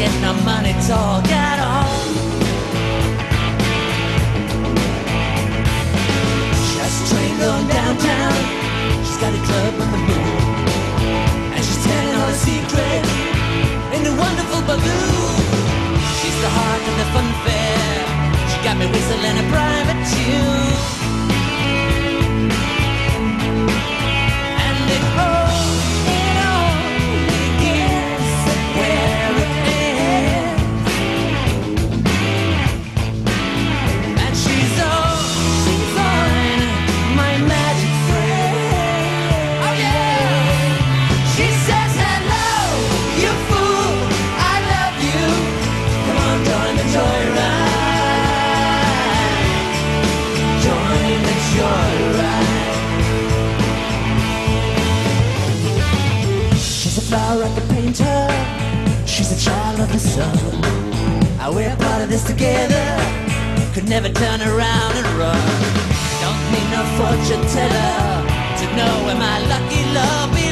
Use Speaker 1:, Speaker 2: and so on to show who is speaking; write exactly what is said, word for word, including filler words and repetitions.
Speaker 1: get no money talk at all. She has a train going downtown. She's got a club on the moon, and she's telling all her secrets in a wonderful balloon. She's the heart of the fun fair. She got me whistling a private tune. And it all, it all begins where it ends. And she's all, she's fine, my magic friend. Oh yeah. She says hello, you fool, I love you. Come on, join the joyride. Join the joyride. She's a flower I could paint her. She's a child of the sun. I we're part of this together. Could never turn around and run. Don't need no fortune teller to know where my lucky love is.